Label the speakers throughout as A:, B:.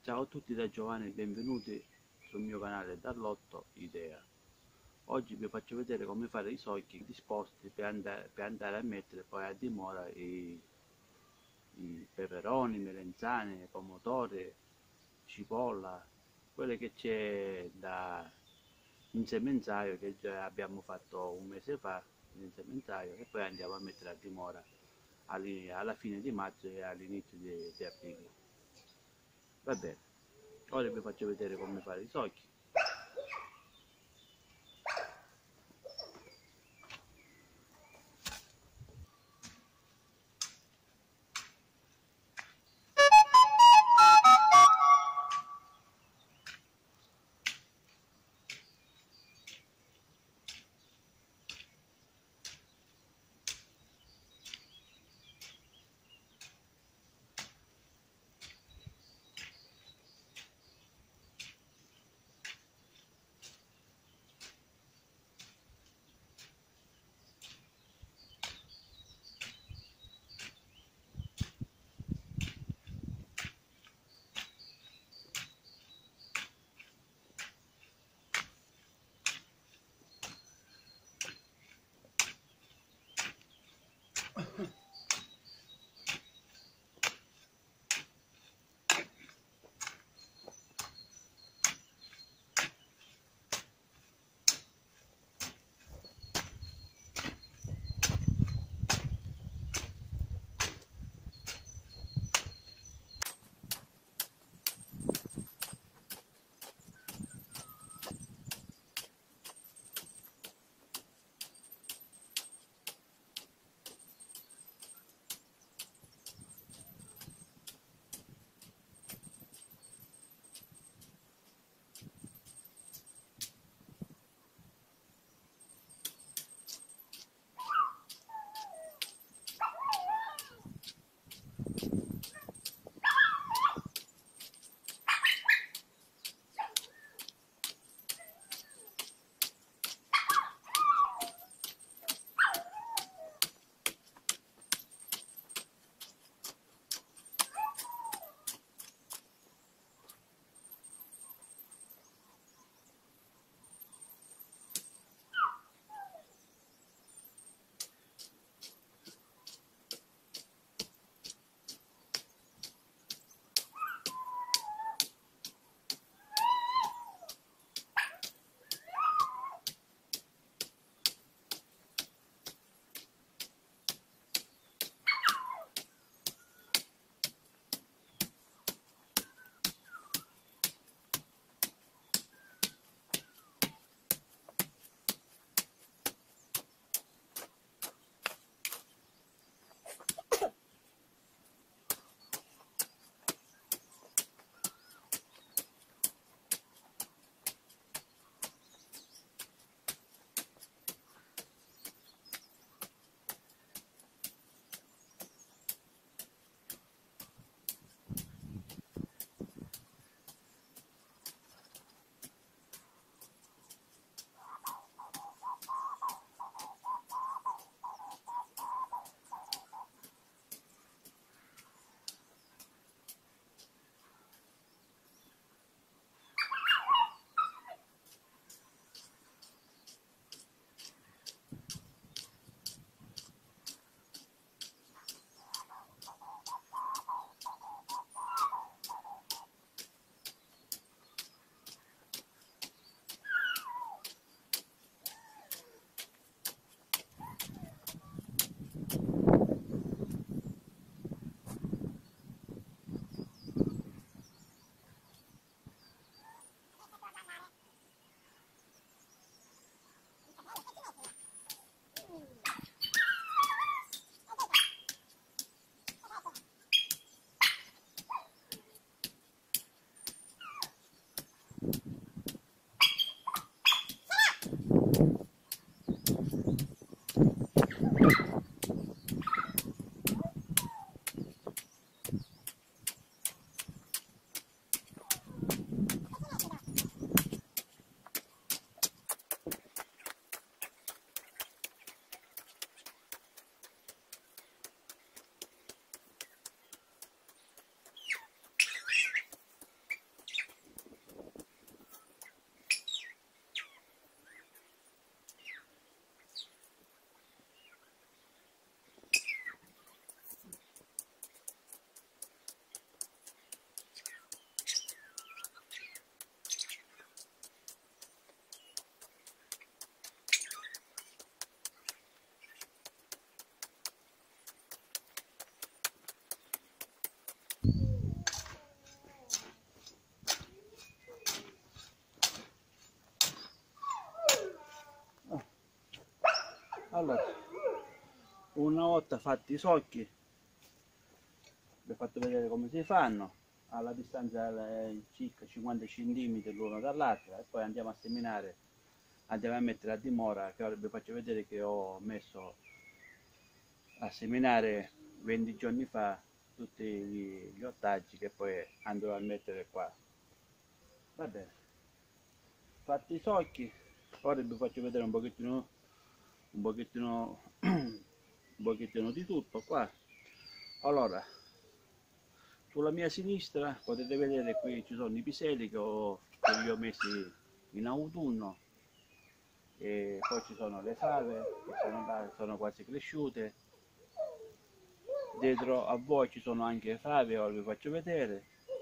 A: Ciao a tutti da Giovanni e benvenuti sul mio canale Dall'Otto Idea. Oggi vi faccio vedere come fare i socchi disposti per andare a mettere poi a dimora i peperoni, melenzane, pomodori, cipolla, quelle che c'è da in semenzaio che già abbiamo fatto un mese fa in semenzaio e poi andiamo a mettere a dimora alla fine di maggio e all'inizio di aprile. Va bene, ora vi faccio vedere come fare i socchi. Allora, una volta fatti i socchi, vi ho fatto vedere come si fanno, alla distanza circa 50 cm l'uno dall'altra, e poi andiamo a seminare, andiamo a mettere a dimora, che ora vi faccio vedere che ho messo a seminare 20 giorni fa tutti gli ortaggi che poi andrò a mettere qua. Va bene, fatti i socchi, ora vi faccio vedere un pochettino un pochettino di tutto qua. Allora, sulla mia sinistra potete vedere, qui ci sono i piselli che li ho messi in autunno, e poi ci sono le fave che sono quasi cresciute. Dietro a voi ci sono anche fave, ora vi faccio vedere.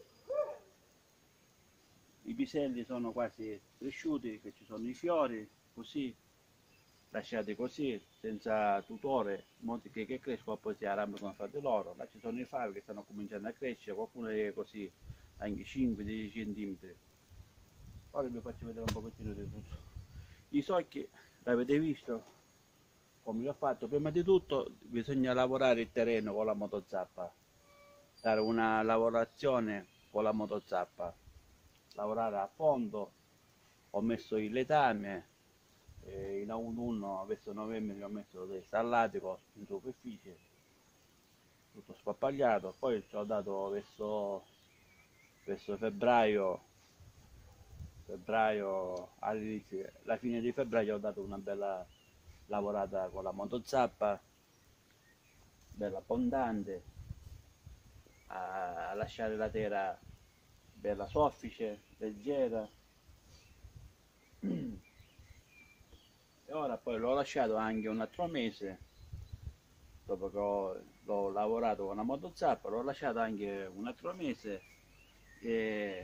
A: I piselli sono quasi cresciuti, che ci sono i fiori, così lasciati così, senza tutore, in modo che crescono, poi si arrampicano fra di loro. Là ci sono i fave che stanno cominciando a crescere, qualcuno è così, anche 5-10 cm. Ora vi faccio vedere un pochettino di tutto. I socchi l'avete visto come li ho fatto? Prima di tutto bisogna lavorare il terreno con la motozappa, dare una lavorazione con la motozappa, lavorare a fondo. Ho messo il letame, in autunno verso novembre ho messo del stallatico in superficie, tutto spappagliato. Poi ci ho dato verso febbraio, all'inizio, alla fine di febbraio ho dato una bella lavorata con la motozappa, bella abbondante, a lasciare la terra bella soffice, leggera. E ora poi l'ho lasciato anche un altro mese, dopo che l'ho lavorato con la motozappa, l'ho lasciato anche un altro mese, e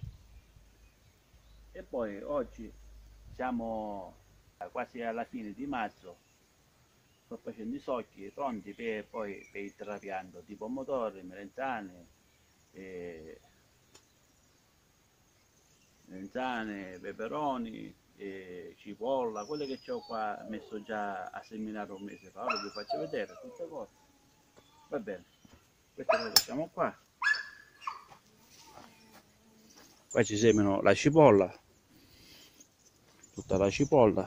A: poi oggi siamo quasi alla fine di marzo. Sto facendo i socchi pronti per il trapianto di pomodori, melenzane, peperoni, cipolla, quelle che ho qua messo già a seminare un mese fa. Ora vi faccio vedere tutte cose. Va bene, queste le lasciamo qua. Qua ci semino la cipolla, tutta la cipolla,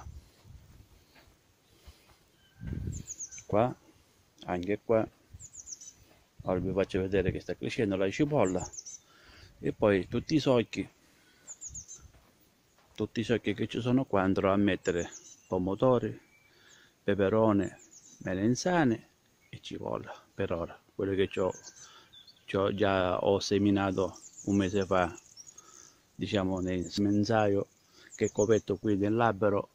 A: qua, anche qua. Ora vi faccio vedere che sta crescendo la cipolla, e poi tutti i socchi che ci sono qua andrò a mettere pomodori, peperone, melenzane e cipolla. Per ora quello che già ho seminato un mese fa, diciamo nel semenzaio che è coperto qui nell'albero.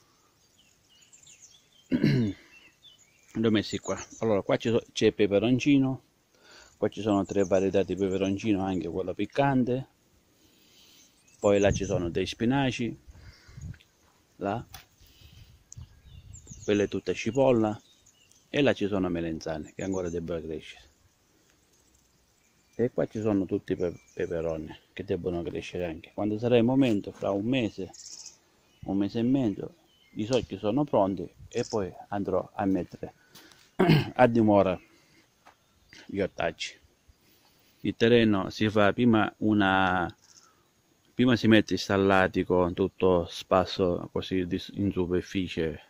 A: Li ho messi qua. Allora, qua c'è il peperoncino, qua ci sono 3 varietà di peperoncino, anche quello piccante. Poi là ci sono dei spinaci, là, quella è tutta cipolla, e là ci sono melenzane che ancora debbono crescere. E qua ci sono tutti i peperoni che debbono crescere anche. Quando sarà il momento, fra un mese e mezzo, i socchi sono pronti, e poi andrò a mettere a dimora gli ortaggi. Il terreno si fa prima si mette il stallatico tutto spasso così in superficie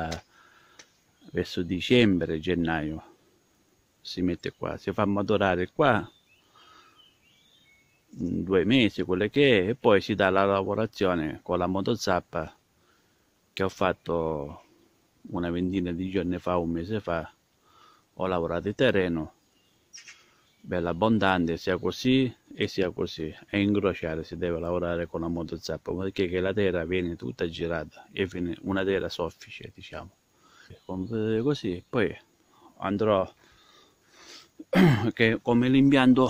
A: verso dicembre, gennaio. Si mette qua, si fa maturare qua 2 mesi, quello che è, e poi si dà la lavorazione con la motozappa che ho fatto una ventina di giorni fa, un mese fa. Ho lavorato il terreno bello abbondante, sia così e sia così, e incrociare si deve lavorare con la motozappa, perché la terra viene tutta girata e viene una terra soffice, diciamo. Così poi andrò che come l'impianto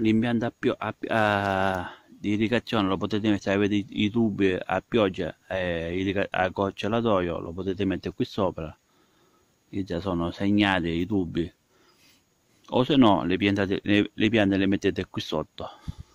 A: di irrigazione lo potete mettere, avete i tubi a pioggia, a gocciolatoio, lo potete mettere qui sopra, che già sono segnati i tubi, o se no le piante le mettete qui sotto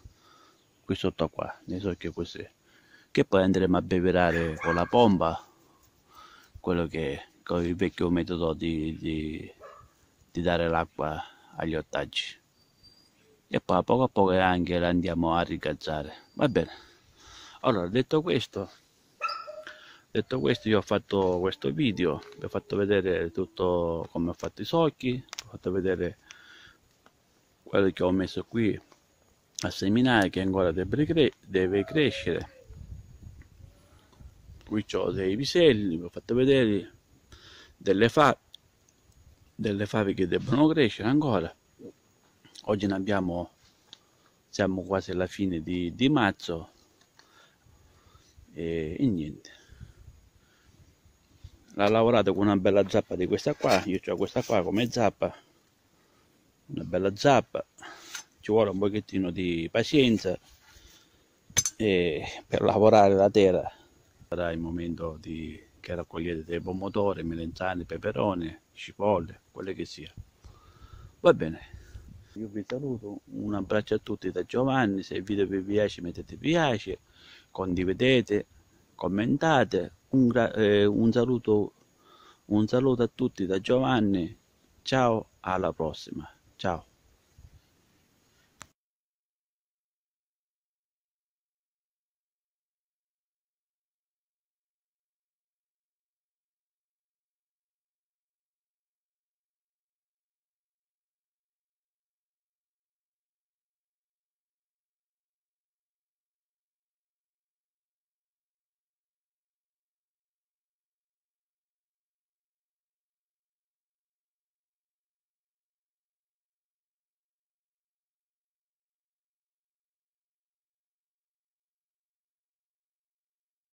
A: qua, nei socchi così, che poi andremo a beverare con la pompa quello che il vecchio metodo di dare l'acqua agli ortaggi, e poi a poco anche la andiamo a rigazzare. Va bene, allora detto questo io ho fatto questo video, vi ho fatto vedere tutto come ho fatto i socchi, vi ho fatto vedere quello che ho messo qui a seminare, che ancora deve crescere. Qui ho dei piselli, vi ho fatto vedere delle fave che debbono crescere ancora. Oggi ne abbiamo, siamo quasi alla fine di marzo, e niente. L'ha lavorato con una bella zappa di questa qua, io ho questa qua come zappa, una bella zappa, ci vuole un pochettino di pazienza per lavorare la terra. Sarà il momento che raccogliete dei pomodori, melenzane, peperoni, cipolle, quelle che sia. Va bene, io vi saluto, un abbraccio a tutti da Giovanni. Se il video vi piace mettete piace, condividete, commentate. Un saluto a tutti da Giovanni, ciao, alla prossima, ciao.